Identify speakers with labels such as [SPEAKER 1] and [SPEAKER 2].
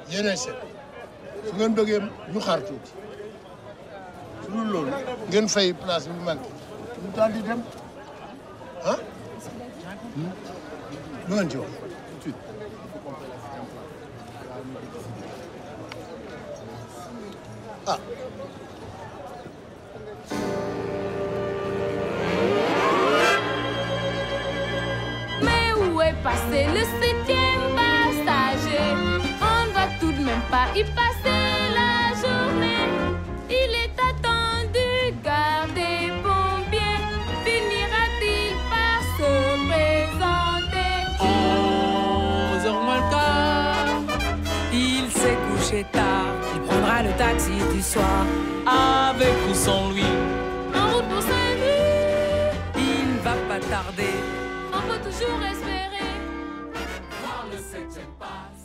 [SPEAKER 1] yéenay seet su ngeen bëggee ñu xaar tuuti su dul loolu ngeen fay place bi manqué ñu daal di dem ah lu ngeen ci wax tout de suite. Ah.
[SPEAKER 2] Mais où est passé le 7e passager? On ne va tout de même pas y passer la journée. Il est attendu, gardez-bon-bien. Finira-t-il par se présenter?
[SPEAKER 3] 11h moins le quart. Il s'est couché tard. Il prendra le taxi du soir. Avec ou sans lui.
[SPEAKER 2] En route pour Saint-Louis.
[SPEAKER 3] Il ne va pas tarder.
[SPEAKER 2] On peut toujours espérer
[SPEAKER 3] voir le 7e pas.